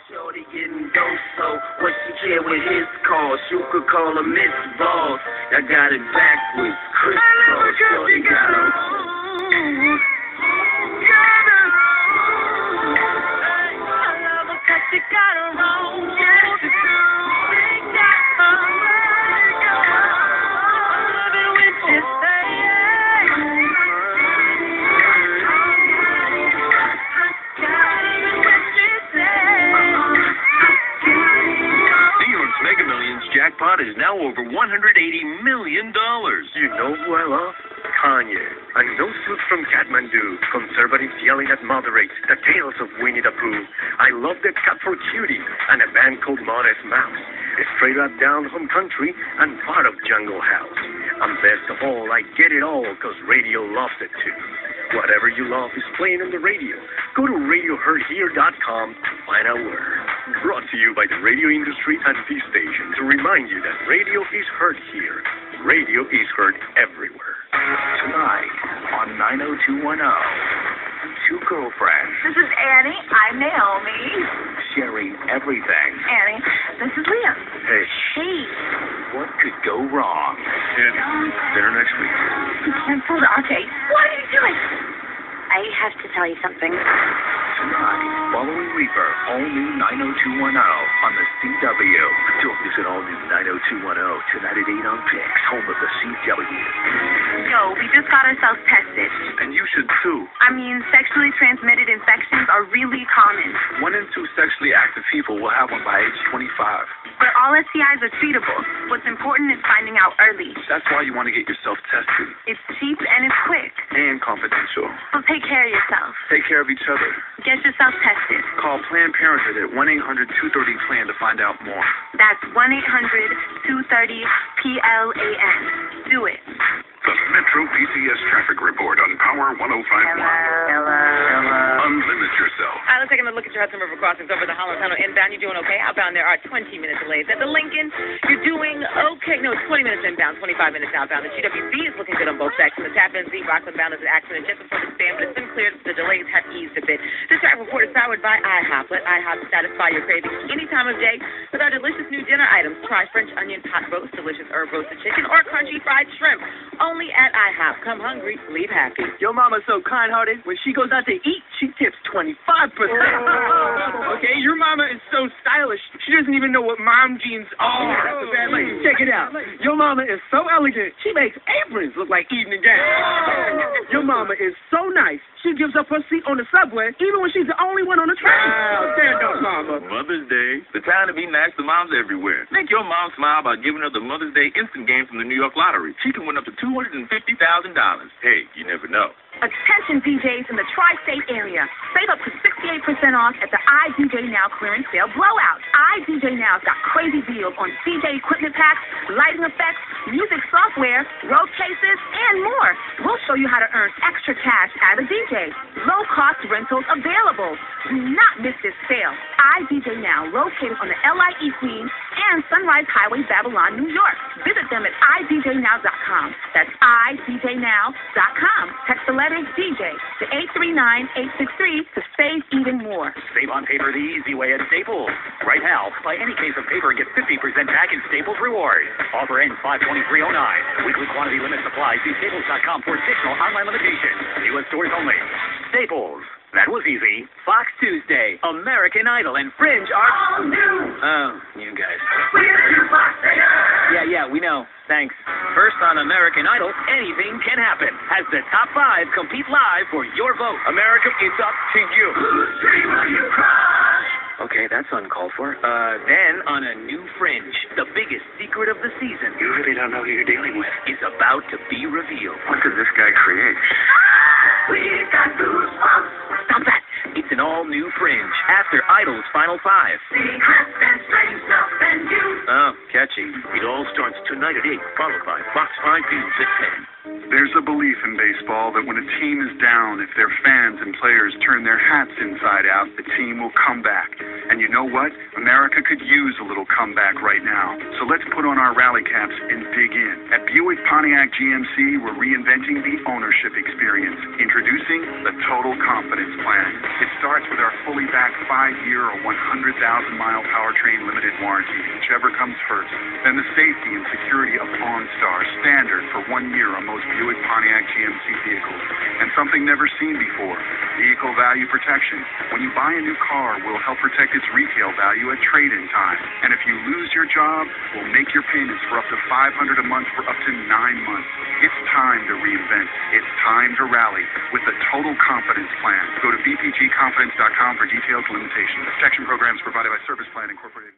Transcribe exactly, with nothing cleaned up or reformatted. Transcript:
Shorty getting dose-so. What she care with his calls? You could call her Miss Balls. I got it backwards. Chris Cross. Shorty got her. She got her wrong, yes she do. She got her wrong. I love it when she say yeah. Got it when she say. New York's Mega Millions jackpot is now over one hundred eighty million dollars. You know who I love? Kanye. A no suit from Kathmandu. Conservatives yelling at moderates. The tales of Winnie the Pooh. I love that cat for Cutie. And a band called Modest Mouse. A straight up down home country and part of Jungle House. And best of all, I get it all because radio loves it too. Whatever you love is playing on the radio. Go to radio heard here dot com to find out where. Brought to you by the radio industry and this station to remind you that radio is heard here. Radio is heard everywhere. Tonight on nine oh two one oh, two girlfriends. This is Annie. I'm Naomi. Sharing everything. Annie, this is Leah. Hey. Hey. What could go wrong? Andy, dinner next week. Cancelled. Okay. What are you doing? I have to tell you something. Tonight, following Reaper, all new nine oh two one oh on the C W. Don't miss an all new nine oh two one oh tonight at eight on Pix, home of the C W. Yo, we just got ourselves tested. And you should too. I mean, sexually transmitted infections are really common. One in two sexually active people will have one by age twenty-five. But all S T Is are treatable. What's important is finding out early. That's why you want to get yourself tested. It's cheap and it's quick. And confidential. So take care of yourself. Take care of each other. Get yourself tested. Call Planned Parenthood at one eight hundred two thirty plan to find out more. That's one eight hundred two thirty P L A N. Do it. The Metro P C S traffic report on Power one oh five point one. Hello. Hello. Unlimit yourself. All right, let's take a look at your Hudson River crossings over the Holland Tunnel. Inbound, you're doing okay. Outbound, there are twenty minute delays. At the Lincoln, you're doing okay. No, it's twenty minutes inbound, twenty-five minutes outbound. The G W B is looking good on both sections. The Tappan Z, Rockland bound is an accident just before the stand, but it's been cleared. The delays have eased a bit. This traffic report is powered by IHOP. Let IHOP satisfy your cravings any time of day with our delicious new dinner items. Try French onion pot roast, delicious herb roasted chicken, or crunchy fried shrimp. Only at IHOP. Come hungry, leave happy. Your mama's so kind-hearted. When she goes out to eat, she tips twenty-five percent. Okay, your mama is so stylish, she doesn't even know what mom jeans are. That's a bad lady. Check it out. Your mama is so elegant, she makes aprons look like evening gowns. Your mama is so nice, she gives up her seat on the subway even when she's the only one on the train. Wow, stand up, mama. Mother's Day, the time to be nice to moms everywhere. Make your mom smile by giving her the Mother's Day instant game from the New York Lottery. She can win up to two hundred fifty thousand dollars. Hey, you never know. Attention D Js in the tri-state area. Save up to sixty-eight percent off at the I D J Now clearance sale blowout. I D J Now's got crazy deals on D J equipment packs, lighting effects, music software, road cases, and more. We'll show you how to earn extra cash as a D J. Low-cost rentals available. Do not miss this sale. I D J Now, located on the L I E Queens and Sunrise Highway, Babylon, New York. Visit them at I D J now dot com. That's I D J now dot com. Text the letters D J to eight three nine eight six three to save even more. Save on paper the easy way at Staples. Right now, buy any case of paper and get fifty percent back in Staples Rewards. Offer ends five twenty-three oh nine. Weekly quantity limit supply. See staples dot com for additional online limitations. U S stores only. Staples. That was easy. Fox Tuesday, American Idol, and Fringe are... All new. Oh, you guys. We're new Fox Idol. Yeah, yeah, we know. Thanks. First on American Idol, anything can happen. As the top five compete live for your vote. America, it's up to you. Whose dream will you crush? Okay, that's uncalled for. Uh, then on a new Fringe, the biggest secret of the season. You really don't know who you're dealing with. Is about to be revealed. What did this guy create? We got goosebumps. Stop that! It's an all-new Fringe after Idol's Final Five. Secrets and strange stuff and you. Oh, catchy. It all starts tonight at eight, followed by Fox five News at ten. There's a belief in baseball that when a team is down, if their fans and players turn their hats inside out, the team will come back. And And you know what? America could use a little comeback right now. So let's put on our rally caps and dig in. At Buick Pontiac G M C, we're reinventing the ownership experience. Introducing the Total Confidence Plan. It starts with our fully backed five-year or one hundred thousand mile powertrain limited warranty, whichever comes first. Then the safety and security of OnStar, standard for one year on most Buick Pontiac G M C vehicles. And something never seen before, vehicle value protection. When you buy a new car, we'll help protect its retail value at trade-in time. And if you lose your job, we'll make your payments for up to five hundred dollars a month for up to nine months. It's time to reinvent. It's time to rally with the Total Confidence Plan. Go to b p g confidence dot com for details and limitations. Protection programs provided by Service Plan Incorporated.